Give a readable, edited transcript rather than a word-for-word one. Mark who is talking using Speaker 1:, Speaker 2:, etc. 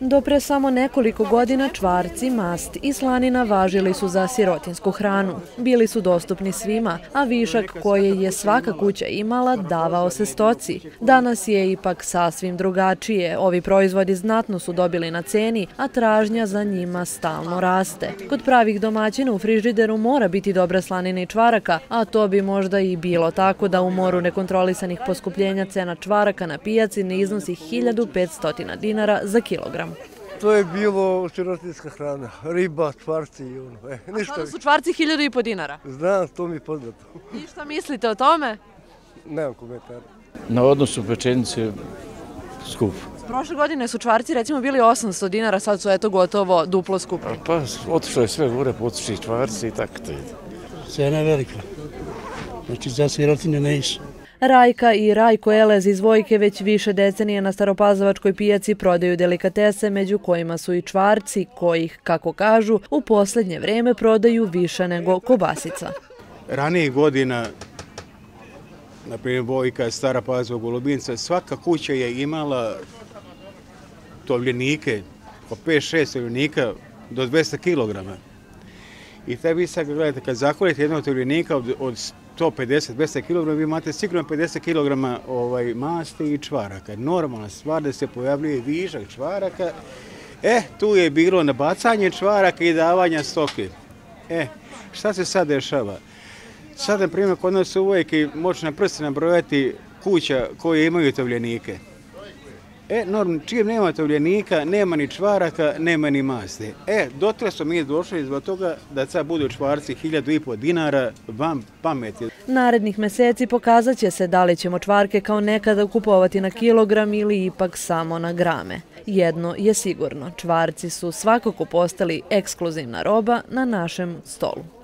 Speaker 1: Do pre samo nekoliko godina čvarci, mast i slanina važili su za sirotinsku hranu. Bili su dostupni svima, a višak koje je svaka kuća imala davao se stoci. Danas je ipak sasvim drugačije. Ovi proizvodi znatno su dobili na ceni, a tražnja za njima stalno raste. Kod pravih domaćina u frižideru mora biti dobra slanina i čvaraka, a to bi možda i bilo tako da u moru nekontrolisanih poskupljenja cena čvaraka na pijaci ne iznosi 1500 dinara za kilogram.
Speaker 2: To je bilo sirotinska hrana, riba, čvarci i ono.
Speaker 1: A sada su čvarci 1500 dinara?
Speaker 2: Znam, to mi je poznato.
Speaker 1: I šta mislite o tome?
Speaker 2: Nemam komentara.
Speaker 3: Na odnosu pečenice skup.
Speaker 1: Prošle godine su čvarci recimo bili 800 dinara, sad su eto gotovo duplo skupi.
Speaker 3: Pa otišlo je sve gore, otišli čvarci i tako to ide.
Speaker 4: Cena je velika, znači za sirotinju ne iše.
Speaker 1: Rajka i Rajko Elez iz Vojke već više decenije na Staropazovačkoj pijaci prodaju delikatese, među kojima su i čvarci, kojih, kako kažu, u posljednje vreme prodaju više nego kobasica.
Speaker 5: Ranijih godina, na primjer Vojka, Stara Pazova, Golubinca, svaka kuća je imala tovljenike, po 5-6 tovljenika do 200 kilograma. I taj vi sad gledajte, kad zakolite jednog tovljenika od 150-200 kg, vi imate sigurno 50 kg masti i čvaraka. Normalna stvar da se pojavljuje višak čvaraka. Tu je bilo nabacanje čvaraka i davanja stoke. Šta se sad dešava? Sad, na primjer, kod nas u Vojki može na prste nabrojati kuća koje imaju tovljenike. Normalno, čim nema tovljenika, nema ni čvaraka, nema ni masti. Dotle smo mi došli zbog toga da sad budu čvarci 1500 dinara vam pameti.
Speaker 1: Narednih meseci pokazat će se da li ćemo čvarke kao nekada kupovati na kilogram ili ipak samo na grame. Jedno je sigurno, čvarci su svakako postali ekskluzivna roba na našem stolu.